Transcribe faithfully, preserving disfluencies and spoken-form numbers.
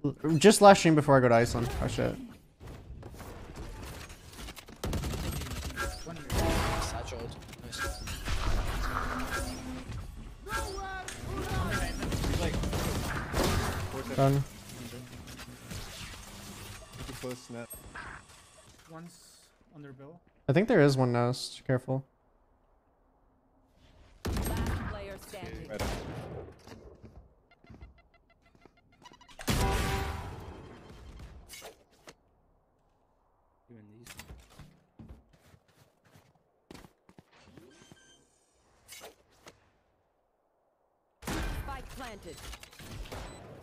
Just last stream before I go to Iceland. Oh shit. Satchelled. Nice. Done. One's on their bill. I think there is one nest. Careful. Last player standing. Right up. Doing these. Spike planted.